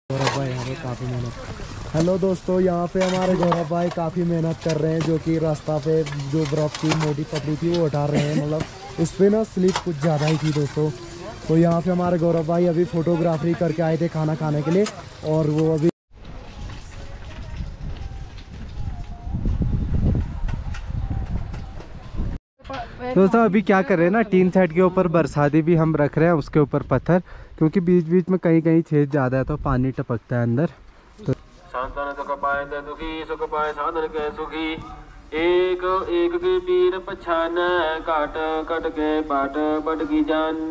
गौरव भाई यहाँ पे काफ़ी मेहनत। हेलो दोस्तों, यहाँ पे हमारे गौरव भाई काफ़ी मेहनत कर रहे हैं, जो कि रास्ता पे जो बर्फ़ की मोटी पतली थी वो उठा रहे हैं। मतलब उस पर ना स्लिप कुछ ज़्यादा ही थी दोस्तों। तो यहाँ पे हमारे गौरव भाई अभी फ़ोटोग्राफी करके आए थे खाना खाने के लिए, और वो अभी दोस्तों अभी क्या कर रहे हैं ना, टीन सेट के ऊपर बरसाती भी हम रख रहे हैं, उसके ऊपर पत्थर, क्योंकि बीच बीच में कहीं कहीं छेद ज़्यादा है तो पानी टपकता है अंदर। तो एक एक के पीर पछान काट कट के बाट बट की जान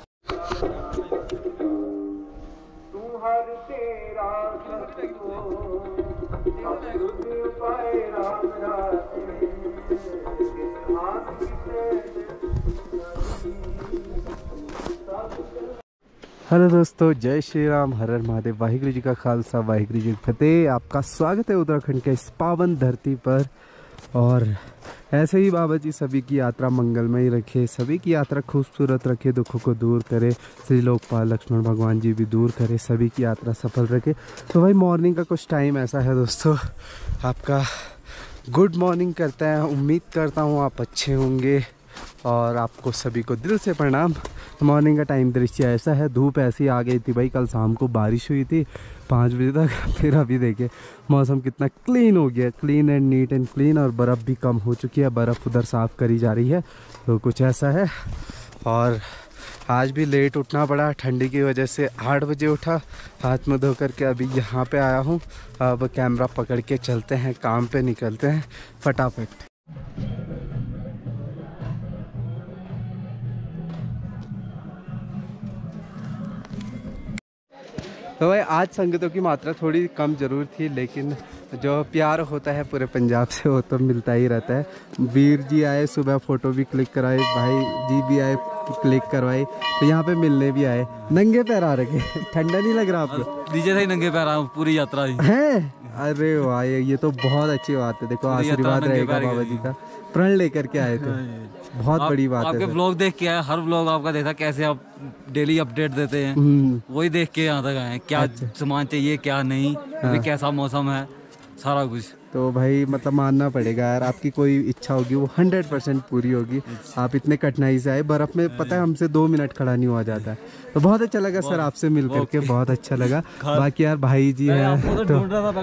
तू हर तेरा हेलो दोस्तों, जय श्री राम, हर हर महादेव, वाहिगुरु जी का खालसा, वाहिगुरु जी की फतेह। आपका स्वागत है उत्तराखंड के इस पावन धरती पर। और ऐसे ही बाबा जी सभी की यात्रा मंगलमय रखे, सभी की यात्रा खूबसूरत रखे, दुखों को दूर करे, श्री लोकपाल लक्ष्मण भगवान जी भी दूर करे, सभी की यात्रा सफल रखे। तो भाई मॉर्निंग का कुछ टाइम ऐसा है दोस्तों, आपका गुड मॉर्निंग करता है। उम्मीद करता हूँ आप अच्छे होंगे और आपको सभी को दिल से प्रणाम। मॉर्निंग का टाइम दृश्य ऐसा है, धूप ऐसी आ गई थी भाई, कल शाम को बारिश हुई थी 5 बजे तक। फिर अभी देखिए मौसम कितना क्लीन हो गया, clean and neat and clean, और बर्फ़ भी कम हो चुकी है, बर्फ़ उधर साफ़ करी जा रही है। तो कुछ ऐसा है। और आज भी लेट उठना पड़ा ठंडी की वजह से, 8 बजे उठा, हाथ मुँह धो करके अभी यहाँ पे आया हूँ। अब कैमरा पकड़ के चलते हैं, काम पे निकलते हैं फटाफट। तो भाई आज संगतों की मात्रा थोड़ी कम ज़रूर थी, लेकिन जो प्यार होता है पूरे पंजाब से वो तो मिलता ही रहता है। वीर जी आए सुबह, फ़ोटो भी क्लिक कराई, भाई जी भी आए क्लिक करवाई, तो यहाँ पे मिलने भी आए। नंगे पैर आ रखे, ठंडा नहीं लग रहा आपको? डीजे से ही नंगे पैर आया पूरी यात्रा ही हैं? अरे वाह, ये तो बहुत अच्छी बात है। देखो आशीर्वाद रहेगा बाबा जी का, प्रण लेकर के आए थे, बहुत बड़ी बात है। आपके व्लॉग देख के आया, हर व्लॉग आपका देखा कैसे आप डेली अपडेट देते हैं, वही देख के यहाँ तक आए हैं। क्या सामान चाहिए क्या नहीं, अभी कैसा मौसम है, सारा कुछ। तो भाई मतलब मानना पड़ेगा यार, आपकी कोई इच्छा होगी वो 100% पूरी होगी। आप इतने कठिनाई से आए, बर्फ़ में पता है हमसे 2 मिनट खड़ा नहीं हुआ जाता है। तो बहुत अच्छा लगा सर आपसे मिल करके, बहुत अच्छा लगा। बाकी यार भाई जी हैं तो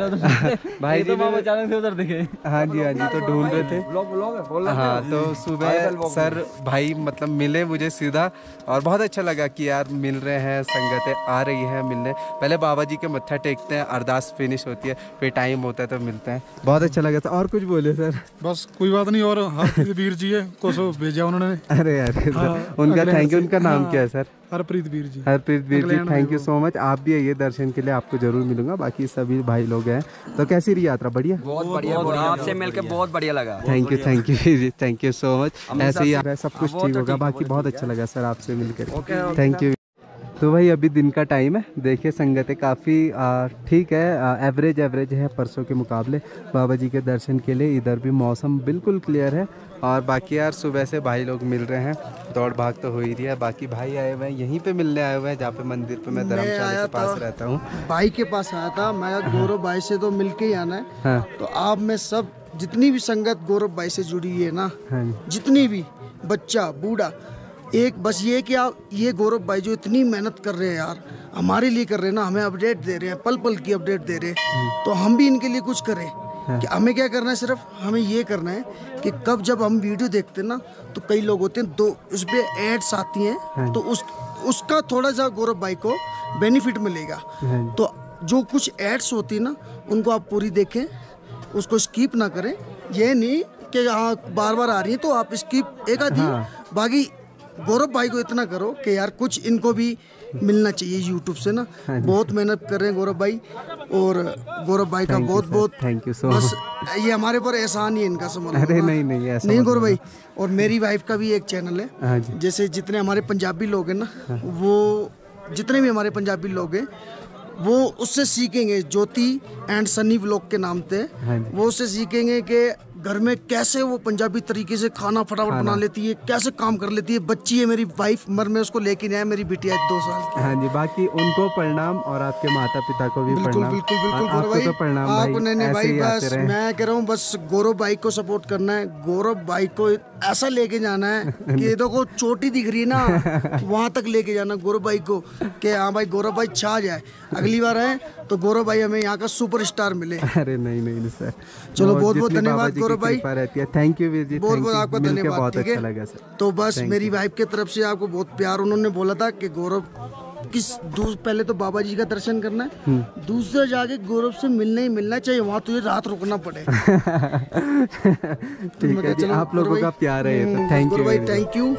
भाई जी उधर दिखे। हाँ जी तो ढूंढ रहे थे। हाँ तो सुबह सर भाई मतलब मिले मुझे सीधा, और बहुत अच्छा लगा कि यार मिल रहे हैं, संगतें आ रही हैं मिलने। पहले बाबा जी के मत्था टेकते हैं, अरदास फिनिश होती है, फिर टाइम होता है तो मिलते हैं। बहुत अच्छा लगा था। और कुछ बोले सर? बस कोई बात नहीं। और हरप्रीत वीर जी है को भेजा उन्होंने। अरे यार उनका थैंक यू। उनका नाम क्या है sir? Harpreet Veer ji. Harpreet Veer ji, thank you so much. आप भी आइए दर्शन के लिए, आपको जरूर मिलूंगा। बाकी सभी भाई लोग हैं। तो कैसी रही यात्रा? बढ़िया, बहुत बढ़िया, आपसे मिलकर बहुत बढ़िया लगा। Thank you thank you so much. ऐसे ही सब कुछ ठीक होगा। बाकी बहुत अच्छा लगा सर आपसे मिलकर, थैंक यू। तो भाई अभी दिन का टाइम है, देखिए संगतें काफ़ी ठीक है, एवरेज है परसों के मुकाबले। बाबा जी के दर्शन के लिए इधर भी मौसम बिल्कुल क्लियर है। और बाकी यार सुबह से भाई लोग मिल रहे हैं, दौड़ भाग तो हो ही रही है। बाकी भाई आए हुए हैं, यहीं पे मिलने आए हुए हैं जहाँ पे मंदिर पे मैं धर्मशाला के पास रहता हूँ। भाई के पास आया था मैं, गौरव भाई से तो मिल के ही आना है। हाँ। तो आप में सब जितनी भी संगत गौरव भाई से जुड़ी हुई है ना, हाँ। जितनी भी बच्चा बूढ़ा, एक बस ये कि आप ये गौरव भाई जो इतनी मेहनत कर रहे हैं यार, हमारे लिए कर रहे हैं ना, हमें अपडेट दे रहे हैं, पल पल की अपडेट दे रहे हैं, तो हम भी इनके लिए कुछ करें। कि हमें क्या करना है, सिर्फ हमें ये करना है कि कब जब हम वीडियो देखते हैं ना, तो कई लोग होते हैं दो उस पर एड्स आती हैं, तो उसका थोड़ा सा गौरव भाई को बेनिफिट मिलेगा। तो जो कुछ एड्स होती है ना, उनको आप पूरी देखें, उसको स्किप ना करें। ये नहीं कि हाँ बार बार आ रही है तो आप स्किप एक आधी। बाकी गौरव भाई को इतना करो कि यार कुछ इनको भी मिलना चाहिए यूट्यूब से ना। बहुत मेहनत कर रहे हैं गौरव भाई, और गौरव भाई का बहुत बहुत थैंक यू सो मच। ये हमारे पर एहसान ही इनका समझ। अरे नहीं ऐसा नहीं गौरव भाई। और मेरी वाइफ का भी एक चैनल है। जैसे जितने हमारे पंजाबी लोग हैं ना, वो जितने भी हमारे पंजाबी लोग हैं वो उससे सीखेंगे। ज्योति एंड सनी व्लॉग के नाम से वो उससे सीखेंगे कि घर में कैसे वो पंजाबी तरीके से खाना फटाफट बना लेती है, कैसे काम कर लेती है। बच्ची है मेरी वाइफ, मर में उसको लेके नहीं आया, मेरी बिटिया है 2 साल की। हाँ जी, बाकी उनको प्रणाम और आपके माता पिता को भी बिल्कुल प्रणाम। बिल्कुल बिल्कुल आपको भाई, तो प्रणाम आपको भाई, नहीं ऐसे भाई, ही आते बस रहे। मैं कह रहा हूँ बस गौरव भाई को सपोर्ट करना है। गौरव भाई को ऐसा लेके जाना है कि देखो चोटी दिख रही है ना, वहाँ तक लेके जाना गौरव भाई को कि हाँ भाई गौरव भाई छा जाए। अगली बार आए तो गौरव भाई हमें यहाँ का सुपरस्टार मिले। अरे नहीं सर, चलो बहुत बहुत धन्यवाद गौरव भाई, रहती है। थैंक यू वीर जी, बहुत बहुत आपका धन्यवाद। बहुत ठीक अच्छा है, लगा सर। तो बस मेरी वाइफ की तरफ से आपको बहुत प्यार। उन्होंने बोला था कि गौरव पहले तो बाबा जी का दर्शन करना है, दूसरा जाके गौरव से मिलना ही मिलना चाहिए, वहाँ तुझे रात रुकना पड़े। ठीक है जी, आप लोगों का प्यार है तो थैंक यू भाई, थैंक यू।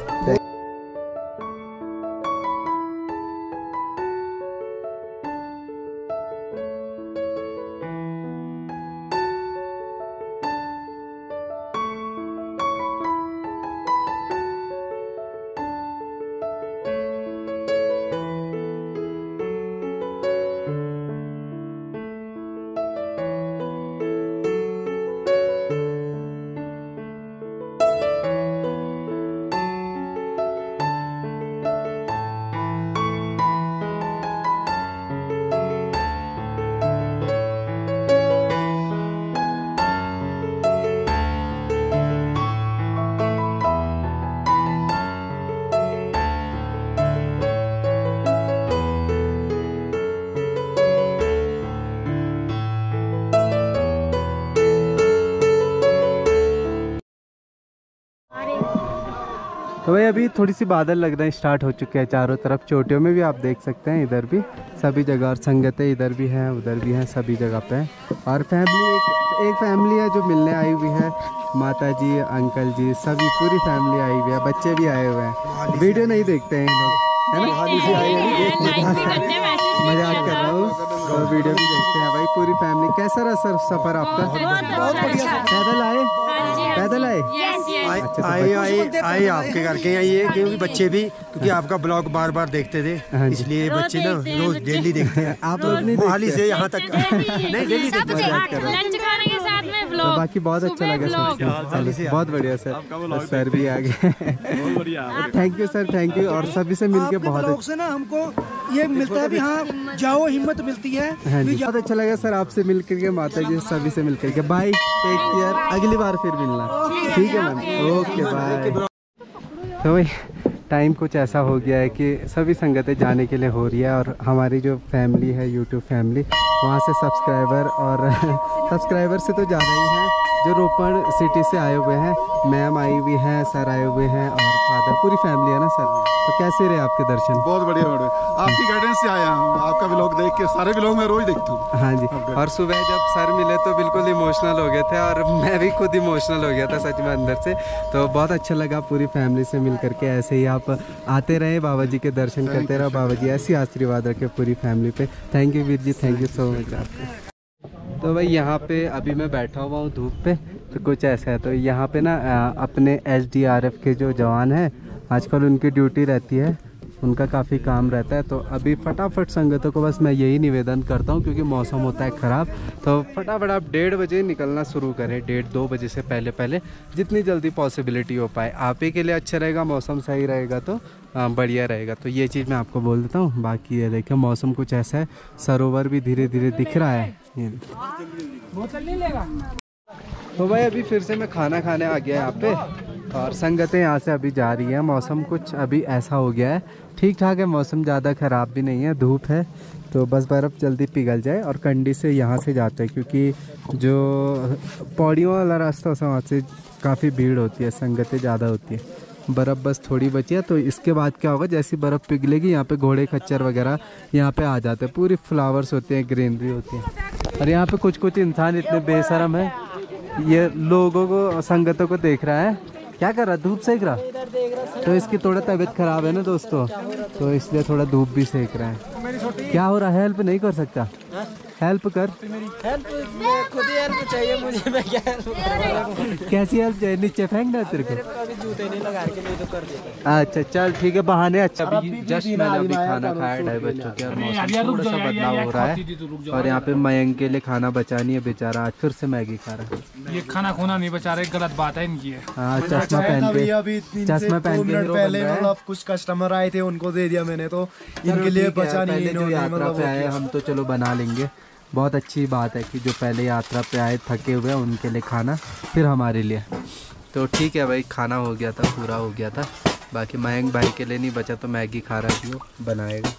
तो भाई अभी थोड़ी सी बादल लगना स्टार्ट हो चुके हैं चारों तरफ, चोटियों में भी आप देख सकते हैं, इधर भी सभी जगह, और संगतें इधर भी हैं उधर भी हैं, सभी जगह पे हैं। और फैमिली एक फैमिली है जो मिलने आई हुई है, माता जी अंकल जी सभी पूरी फैमिली आई हुई है, बच्चे भी आए हुए हैं। वीडियो नहीं देखते हैं इन लोग, है ना, मजाक कर रहा हूँ, तो वीडियो भी देखते हैं भाई पूरी फैमिली। कैसा रहा सर सफ़र आपका? बहुत बढ़िया। पैदल आए? पैदल आए? आए आपके घर के आइए, क्योंकि बच्चे भी, क्योंकि आपका ब्लॉग बार बार देखते थे, इसलिए बच्चे ना रोज डेली देखते हैं। आप लोग नहीं मोहाली से यहाँ तक नहीं डेली देखते हैं। तो बाकी बहुत अच्छा लगा सर, बहुत बढ़िया सर, सर भी आ गए। Thank you sir, thank you. और सभी से मिलके बहुत लोग से ना हमको ये मिलता है भी हाँ जाओ, हिम्मत मिलती है। हाँ जी, बहुत अच्छा लगा सर आपसे मिलकर के, माता जी सभी से मिलकर के। बाय, टेक केयर, अगली बार फिर मिलना, ठीक है मैम, ओके बाय। तो भाई टाइम कुछ ऐसा हो गया है कि सभी संगतें जाने के लिए हो रही है, और हमारी जो फैमिली है यूट्यूब फैमिली, वहाँ से सब्सक्राइबर और सब्सक्राइबर से तो ज़्यादा ही हैं जो रोपड़ सिटी से आए हुए हैं। मैम आई हुई हैं, सर आए हुए हैं, और फादर, पूरी फैमिली है ना सर। तो कैसे रहे आपके दर्शन? बहुत बढ़िया बढ़िया, आपकी गाइडेंस से आया हूँ, आपका व्लॉग देख के, सारे व्लॉग मैं रोज देखता हूँ। हाँ जी, और सुबह जब सर मिले तो बिल्कुल इमोशनल हो गए थे, और मैं भी खुद इमोशनल हो गया था सच में अंदर से। तो बहुत अच्छा लगा पूरी फैमिली से मिल करके। ऐसे ही आप आते रहे, बाबा जी के दर्शन करते रहो, बाबा जी ऐसी आशीर्वाद रखे पूरी फैमिली पे। Thank you Veer ji, thank you so much आपको। तो भाई यहाँ पे अभी मैं बैठा हुआ हूँ धूप पे, तो कुछ ऐसा है। तो यहाँ पे ना अपने SDRF के जो जवान हैं, आजकल उनकी ड्यूटी रहती है, उनका काफ़ी काम रहता है। तो अभी फटाफट संगतों को बस मैं यही निवेदन करता हूँ, क्योंकि मौसम होता है ख़राब, तो फटाफट आप 1:30 बजे निकलना शुरू करें, 1:30-2 बजे से पहले पहले, जितनी जल्दी पॉसिबिलिटी हो पाए। आप ही के लिए अच्छा रहेगा, मौसम सही रहेगा तो बढ़िया रहेगा। तो ये चीज़ मैं आपको बोल देता हूँ। बाकी ये देखिए मौसम कुछ ऐसा है, सरोवर भी धीरे धीरे दिख रहा है। तो भाई अभी फिर से मैं खाना खाने आ गया यहाँ पे, और संगतें यहाँ से अभी जा रही है। मौसम कुछ अभी ऐसा हो गया है, ठीक ठाक है मौसम, ज़्यादा ख़राब भी नहीं है, धूप है, तो बस बर्फ़ जल्दी पिघल जाए। और कंडी से यहाँ से जाते हैं, क्योंकि जो पौड़ियों वाला रास्ता होता है वहाँ से काफ़ी भीड़ होती है, संगतें ज़्यादा होती है। बर्फ़ बस थोड़ी बची है, तो इसके बाद क्या होगा, जैसी बर्फ़ पिघलेगी यहाँ पे घोड़े खच्चर वगैरह यहाँ पे आ जाते हैं, पूरी फ्लावर्स होते हैं, ग्रीनरी होती है। और यहाँ पे कुछ कुछ इंसान इतने बेशरम है, ये लोगों को, संगतों को देख रहा है, क्या कर रहा है, धूप सेक रहा, तो इसकी थोड़ा तबीयत ख़राब है ना दोस्तों, तो इसलिए थोड़ा धूप भी सेक रहा है। क्या हो रहा है, हेल्प नहीं कर सकता? हेल्प कर। हेल्प खुद ही हेल्प चाहिए मुझे, मैं क्या हेल्प। कैसी हेल्प चाहिए? नीचे फेंक दे तेरे को। अभी जूते नहीं लगा के, नहीं तो कर देता। अच्छा चल ठीक है, बहाने। अच्छा अभी जस्ट मैंने अभी खाना खाया 2:30 बज चुके हैं और मौसम थोड़ा सा बदलाव हो रहा है। और यहाँ पे मयंक के लिए खाना बचा नहीं है बेचारा, आज फिर से मैगी खा रहा है। ये खाना खोना नहीं बचा रहे, गलत बात है इनकी है। हाँ चश्मा पहन के, चश्मा पहन के हीरो बन रहा है। मतलब कुछ कस्टमर आए थे उनको दे दिया मैंने, तो इनके लिए बचा नहीं। पहले जो यात्रा पे आए हम तो चलो बना लेंगे। बहुत अच्छी बात है कि जो पहले यात्रा पे आए थके हुए उनके लिए खाना, फिर हमारे लिए। तो ठीक है भाई, खाना हो गया था, पूरा हो गया था। बाकी मयंक भाई के लिए नहीं बचा तो मैगी खा रहा है, वो बनाएगा।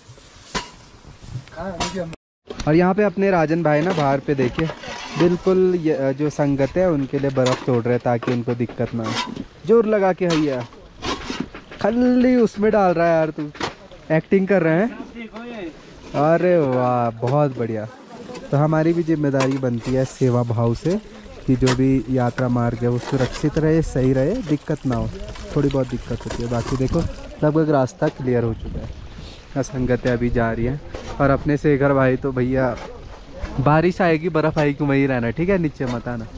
और यहाँ पे अपने राजन भाई ना बाहर पे देखिए, बिल्कुल जो संगत है उनके लिए बर्फ़ तोड़ रहे हैं ताकि उनको दिक्कत ना हो। जोर लगा के भैया, खाली उसमें डाल रहा है यार, तू एक्टिंग कर रहे हैं। अरे वाह बहुत बढ़िया। तो हमारी भी जिम्मेदारी बनती है सेवा भाव से कि जो भी यात्रा मार्ग है वो सुरक्षित रहे, सही रहे, दिक्कत ना हो। थोड़ी बहुत दिक्कत होती है, बाकी देखो लगभग रास्ता क्लियर हो चुका है। संगतें अभी जा रही हैं। और अपने शेखर भाई तो भैया बारिश आएगी बर्फ़ आएगी वहीं रहना, ठीक है, नीचे मत आना।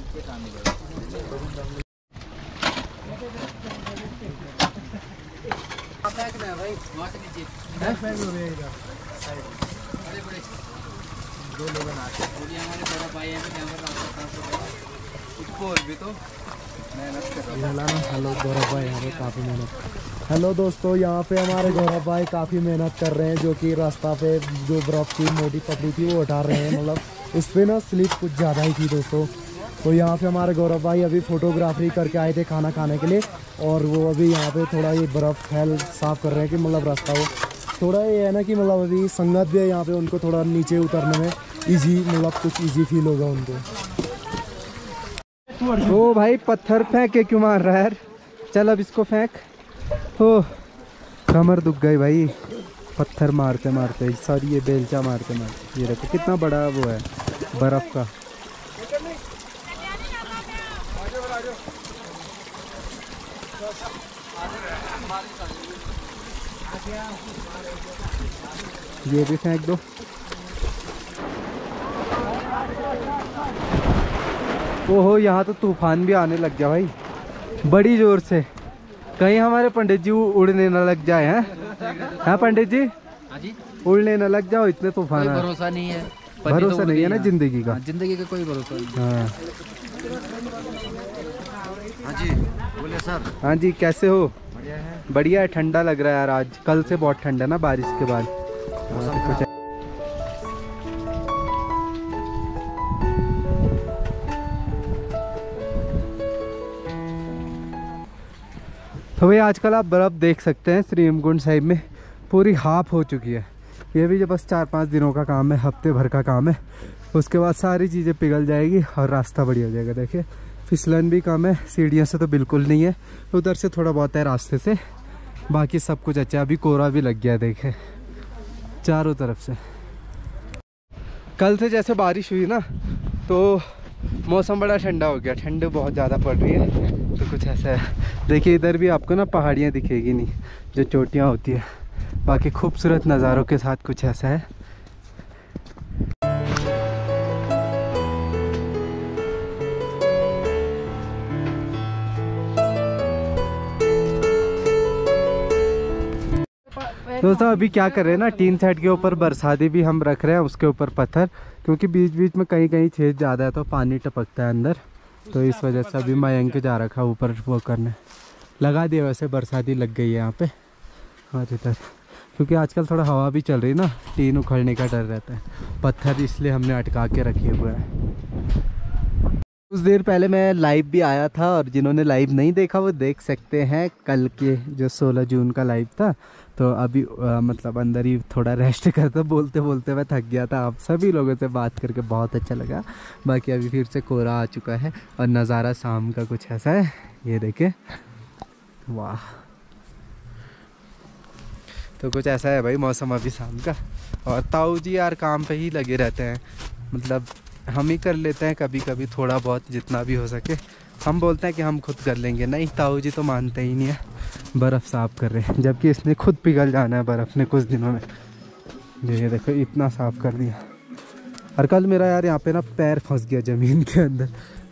हेलो गौरव भाई, हमें काफ़ी मेहनत। हेलो दोस्तों, यहाँ पे हमारे गौरव भाई काफ़ी मेहनत कर रहे हैं, जो कि रास्ता पे जो बर्फ़ की मोटी पतली थी वो उठा रहे हैं। मतलब उस पर ना स्लिप कुछ ज़्यादा ही थी दोस्तों। तो यहाँ पे हमारे गौरव भाई अभी फ़ोटोग्राफी करके आए थे खाना खाने के लिए, और वो अभी यहाँ पे थोड़ा ये बर्फ़ फैल साफ़ कर रहे हैं कि मतलब रास्ता हो थोड़ा ये है ना कि मतलब अभी संगत भी है यहाँ पे, उनको थोड़ा नीचे उतरने में ईजी, मतलब कुछ ईजी फील होगा उनको। ओ भाई पत्थर फेंक के क्यों मार रहा है यार? चल अब इसको फेंक। ओ कमर दुख गई भाई, पत्थर मारते मारते। सॉरी, ये बेलचा मारते मारते। ये देखो कितना बड़ा वो है बर्फ़ का। ये भी फेंक दो। ओहो, यहाँ तो तूफान भी आने लग गया भाई बड़ी जोर से। कहीं हमारे पंडित जी उड़ने न लग जाए हैं? हाँ पंडित जी, उड़ने न लग जाओ, इतने तूफान। भरोसा नहीं है, भरोसा नहीं है ना जिंदगी का। जिंदगी का कोई भरोसा नहीं। हाँ हाँ जी बोले सर। हाँ जी, कैसे हो? बढ़िया है। बढ़िया है, ठंडा लग रहा है यार आज। कल से बहुत ठंडा ना बारिश के बाद। कुछ तो भाई आजकल आप बर्फ़ देख सकते हैं श्री हेमकुंड साहिब में पूरी हाफ हो चुकी है। ये भी जो बस 4-5 दिनों का काम है, हफ्ते भर का काम है। उसके बाद सारी चीज़ें पिघल जाएगी और रास्ता बढ़िया हो जाएगा। देखिए फिसलन भी कम है, सीढ़ियों से तो बिल्कुल नहीं है, उधर से थोड़ा बहुत है रास्ते से, बाकी सब कुछ अच्छा है। अभी कोहरा भी लग गया देखे चारों तरफ से। कल से जैसे बारिश हुई ना तो मौसम बड़ा ठंडा हो गया, ठंड बहुत ज़्यादा पड़ रही है। तो कुछ ऐसा है, देखिए इधर भी आपको ना पहाड़ियाँ दिखेगी नहीं, जो चोटियाँ होती है। बाकी खूबसूरत नज़ारों के साथ कुछ ऐसा है। दोस्तों अभी क्या कर रहे हैं ना, टीन सेट के ऊपर बरसाती भी हम रख रहे हैं, उसके ऊपर पत्थर, क्योंकि बीच बीच में कहीं कहीं छेद ज़्यादा है तो पानी टपकता है अंदर। तो इस वजह से अभी मयंक जा रखा है ऊपर वो करने, लगा दिया। वैसे बरसाती लग गई है यहाँ पे और इधर, क्योंकि आजकल थोड़ा हवा भी चल रही ना, टीन उखड़ने का डर रहता है। पत्थर इसलिए हमने अटका के रखे हुए हैं। कुछ देर पहले मैं लाइव भी आया था, और जिन्होंने लाइव नहीं देखा वो देख सकते हैं। कल के जो 16 जून का लाइव था, तो अभी मतलब अंदर ही थोड़ा रेस्ट करता, बोलते बोलते मैं थक गया था। आप सभी लोगों से बात करके बहुत अच्छा लगा। बाकी अभी फिर से कोहरा आ चुका है और नज़ारा शाम का कुछ ऐसा है, ये देखे, वाह। तो कुछ ऐसा है भाई मौसम अभी शाम का। और ताऊ जी यार काम पे ही लगे रहते हैं, मतलब हम ही कर लेते हैं कभी कभी थोड़ा बहुत, जितना भी हो सके। हम बोलते हैं कि हम खुद कर लेंगे, नहीं ताऊ जी तो मानते ही नहीं है। बर्फ़ साफ़ कर रहे हैं, जबकि इसने खुद पिघल जाना है बर्फ़ ने कुछ दिनों में। ये देखो इतना साफ़ कर दिया। और कल मेरा यार यहाँ पे ना पैर फंस गया ज़मीन के अंदर।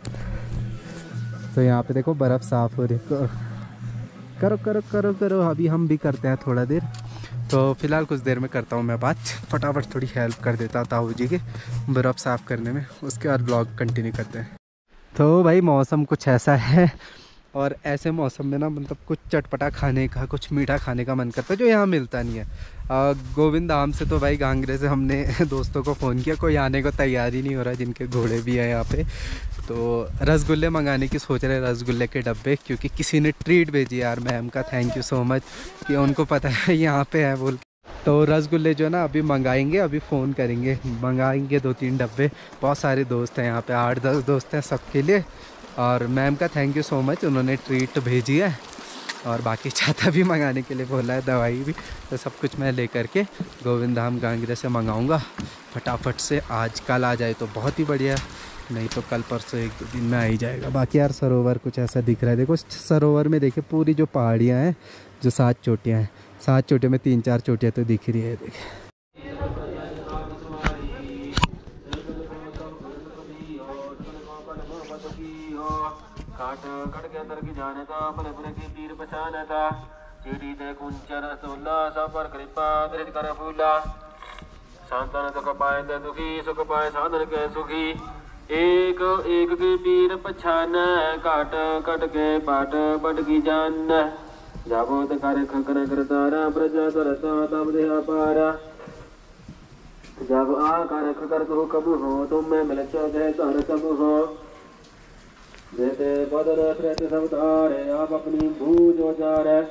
तो यहाँ पे देखो बर्फ़ साफ़ हो रही है। करो करो करो करो, अभी हम भी करते हैं थोड़ा देर। तो फिलहाल कुछ देर में करता हूँ मैं बात, फटाफट थोड़ी हेल्प कर देता ताऊ जी के बर्फ़ साफ़ करने में, उसके बाद ब्लॉग कंटिन्यू करते हैं। तो भाई मौसम कुछ ऐसा है, और ऐसे मौसम में ना मतलब कुछ चटपटा खाने का, कुछ मीठा खाने का मन करता है जो यहाँ मिलता नहीं है। गोविंद धाम से तो भाई गांगरे से हमने दोस्तों को फ़ोन किया, कोई आने को तैयार ही नहीं हो रहा, जिनके घोड़े भी हैं यहाँ पे। तो रसगुल्ले मंगाने की सोच रहे, रसगुल्ले के डब्बे, क्योंकि किसी ने ट्रीट भेजी यार मैम का, थैंक यू सो मच कि उनको पता है यहाँ पे है बोल। तो रसगुल्ले जो है ना अभी मंगाएंगे, अभी फ़ोन करेंगे, मंगाएंगे 2-3 डब्बे। बहुत सारे दोस्त हैं यहाँ पे, 8-10 दोस्त हैं सबके लिए। और मैम का थैंक यू सो मच, उन्होंने ट्रीट भेजी है, और बाकी छाता भी मंगाने के लिए बोला है, दवाई भी। तो सब कुछ मैं लेकर के गोविंद धाम गांगरे से मंगाऊंगा फटाफट से। आज कल आ जाए तो बहुत ही बढ़िया, नहीं तो कल परसों 1-2 दिन में आ ही जाएगा। बाकी यार सरोवर कुछ ऐसा दिख रहा है, देखो सरोवर में देखिए पूरी जो पहाड़ियाँ हैं, जो 7 चोटियाँ हैं, 7 चोटियों में 3-4 चोटियाँ तो दिख रही है, देखिए। काट कट के अंदर की जाने था, भले बुरे की पीर पहचाने था। चीड़ी दे कुंचर सोला सा पर कृपा दृढ़ कर फूला। शांतन सुख पाए ते दुखी, सुख पाए साधन के सुखी। एक एक की पीर पहचान, काट कट के बाट बट की जान। जाबोत कर खकर करतारा, प्रजा तरसा तब देहा पारा। जब आ कर खकर तो कब हो, तुम में मिल चौथे तर सब हो। देते बदन प्रेत सब तारे, आप अपनी भूज उजारे,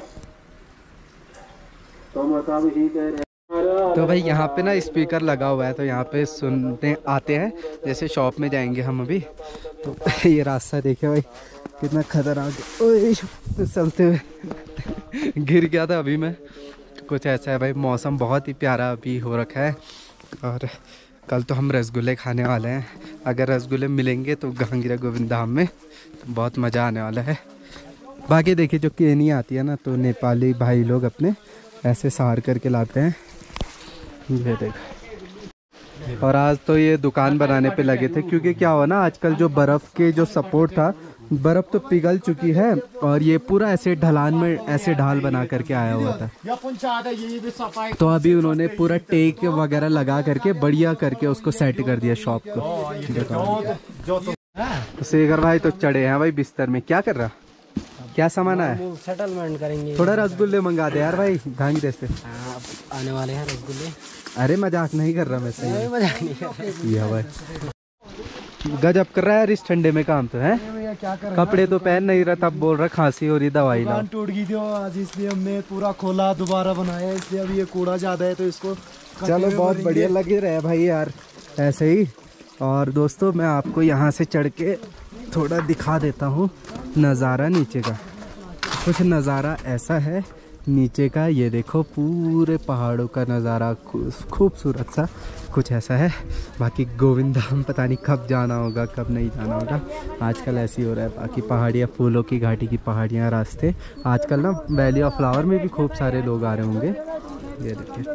तुम सब ही तेरे। तो भाई यहाँ पे ना स्पीकर लगा हुआ है, तो यहाँ पे सुनते आते हैं। जैसे शॉप में जाएंगे हम अभी, तो ये रास्ता देखे भाई कितना खतरनाक, ओए चलते हुए गिर गया था अभी मैं। कुछ ऐसा है भाई, मौसम बहुत ही प्यारा अभी हो रखा है। और कल तो हम रसगुल्ले खाने वाले हैं, अगर रसगुल्ले मिलेंगे तो गांगीरा गोविंद धाम में, तो बहुत मज़ा आने वाला है। बाकी देखिए जो केनी आती है ना, तो नेपाली भाई लोग अपने ऐसे सार करके लाते हैं, ये देखो। और आज तो ये दुकान बनाने पे लगे थे, क्योंकि क्या हुआ ना, आजकल जो बर्फ़ के जो सपोर्ट था, बर्फ़ तो पिघल चुकी है, और ये पूरा ऐसे ढलान में ऐसे ढाल बना करके आया हुआ था। तो अभी उन्होंने पूरा टेक वगैरह लगा करके बढ़िया करके उसको सेट कर दिया शॉप को। तो शेखर भाई तो चढ़े हैं भाई बिस्तर में, क्या कर रहा, क्या सामान है? सेटलमेंट करेंगे। थोड़ा रसगुल्ले मंगा दे यार भाई गांगीरे से, आने वाले हैं रसगुल्ले। अरे मजाक नहीं कर रहा मैं, सही मजाक नहीं कर रहा भाई, गजब कर रहा है यार इस ठंडे में काम तो है। क्या कर कपड़े तो पहन नहीं रहा, तब बोल रहा खांसी हो रही, दवाई ला। टूट गई थी आज, इसलिए हमने पूरा खोला, दोबारा बनाया, इसलिए अब ये कूड़ा ज्यादा है तो इसको चलो बहुत बढ़िया लगे रहे भाई यार ऐसे ही। और दोस्तों मैं आपको यहाँ से चढ़ के थोड़ा दिखा देता हूँ नज़ारा नीचे का। कुछ नज़ारा ऐसा है नीचे का, ये देखो पूरे पहाड़ों का नज़ारा खूबसूरत सा कुछ ऐसा है। बाकी गोविंद धाम पता नहीं कब जाना होगा कब नहीं जाना होगा, आजकल ऐसे ही हो रहा है। बाकी पहाड़ियाँ, फूलों की घाटी की पहाड़ियाँ, रास्ते, आजकल ना वैली ऑफ फ्लावर में भी खूब सारे लोग आ रहे होंगे, ये देखिए।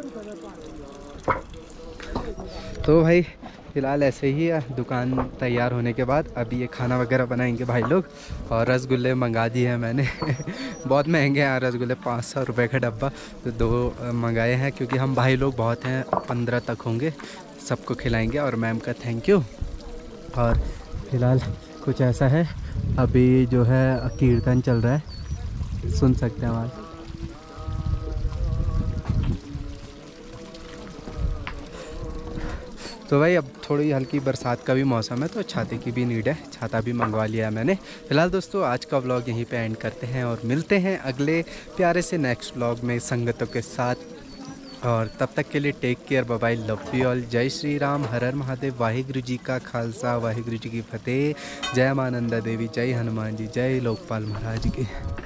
तो भाई फ़िलहाल ऐसे ही है, दुकान तैयार होने के बाद अभी ये खाना वगैरह बनाएंगे भाई लोग। और रसगुल्ले मंगा दिए हैं मैंने बहुत महंगे हैं रसगुल्ले, 500 रुपये का डब्बा, तो 2 मंगाए हैं, क्योंकि हम भाई लोग बहुत हैं, 15 तक होंगे, सबको खिलाएंगे। और मैम का थैंक यू। और फ़िलहाल कुछ ऐसा है, अभी जो है कीर्तन चल रहा है, सुन सकते हैं आवाज़। तो भाई अब थोड़ी हल्की बरसात का भी मौसम है, तो छाते की भी नीड है, छाता भी मंगवा लिया है मैंने। फिलहाल दोस्तों आज का व्लॉग यहीं पे एंड करते हैं, और मिलते हैं अगले प्यारे से नेक्स्ट व्लॉग में संगतों के साथ। और तब तक के लिए take care, bye bye, love you all. जय श्री राम, हर हर महादेव, वाहिगुरु जी का खालसा, वाहिगुरु जी की फतेह। जय मां नंदा देवी, जय हनुमान जी, जय लोकपाल महाराज की।